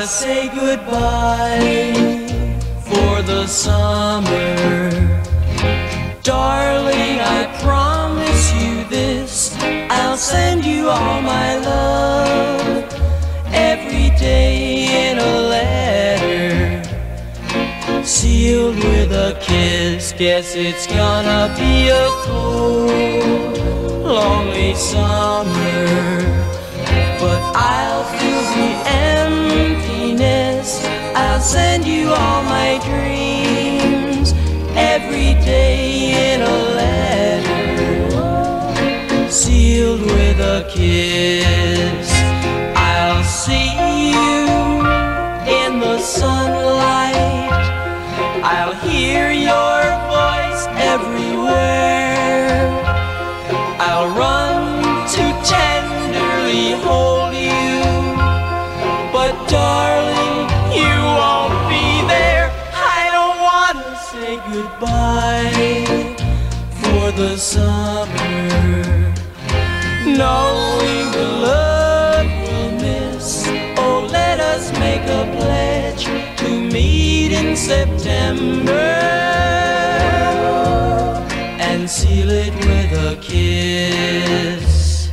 say goodbye for the summer. Darling, I promise you this, I'll send you all my love every day in a letter, sealed with a kiss. Guess it's gonna be a cold, lonely summer, but I'll fill the emptiness. I'll send you all my dreams every day in a letter, sealed with a kiss. I'll see you in the sunlight, I'll hear your voice everywhere, I'll run to tenderly hold you, but darling, you won't be there. I don't want to say goodbye for the summer, knowing the love we'll miss. Oh, let us make a pledge to meet in September and seal it with a kiss.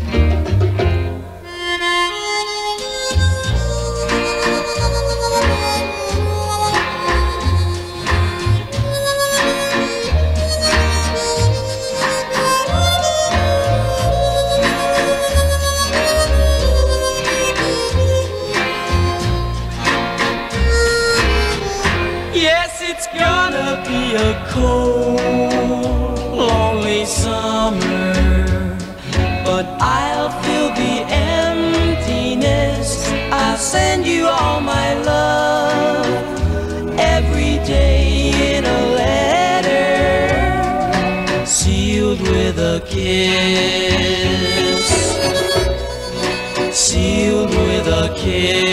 Yes, it's gonna be a cold, lonely summer, but I'll fill the emptiness. I'll send you all my love every day in a letter, sealed with a kiss, sealed with a kiss.